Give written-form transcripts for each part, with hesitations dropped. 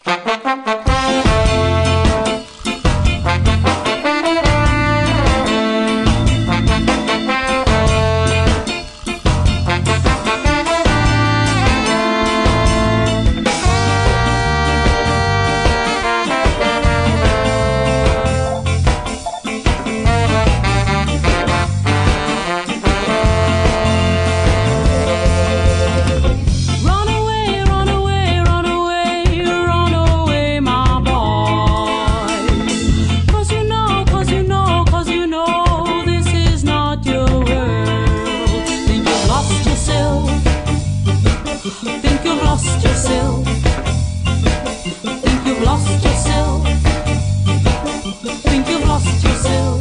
Think you've lost yourself. Think you've lost yourself. Think you've lost yourself.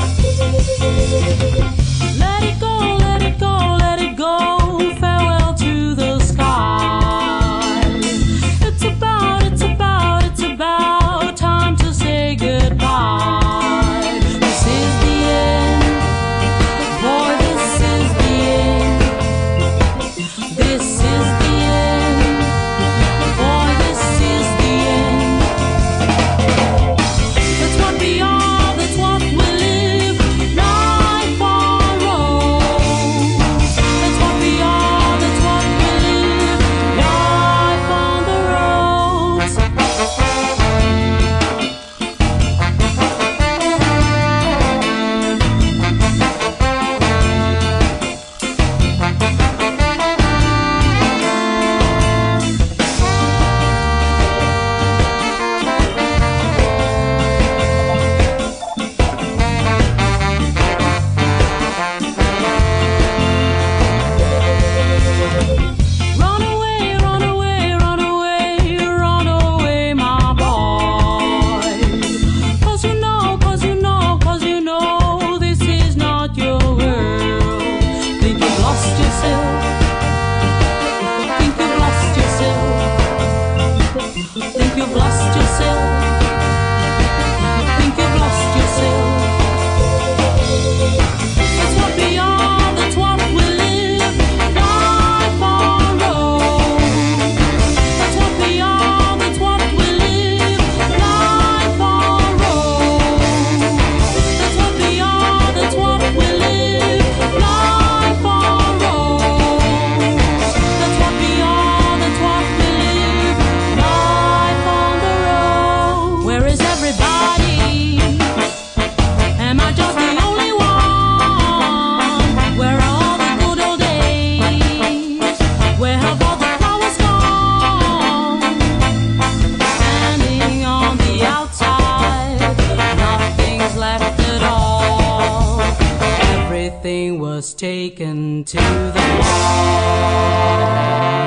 Let it go, let it go, let it go. Farewell to the sky. It's about time to say goodbye. This is the end. Boy, this is the end. This is the end. Boy, this is the end. That's what we are, that's what we live. Life on road. That's what we are, that's what we live. Life on the roads. Run away, run away, run away, run away, my boy. 'Cause you know, 'cause you know, 'cause you know this is not your world. Think you've lost yourself. Think you've lost yourself. Think you've lost yourself. Think you've lost yourself. That's what we are, that's what we live. Life on road. That's what we are, that's what we live. Life on road. That's what we are, that's what we live. Life on road. That's what we are, that's what we live. Life on the road. Where is everybody? Am I just the only one? Where are all the good old days? Where have all the flowers gone? Standing on the outside, nothing's left at all. Everything was taken to the wall.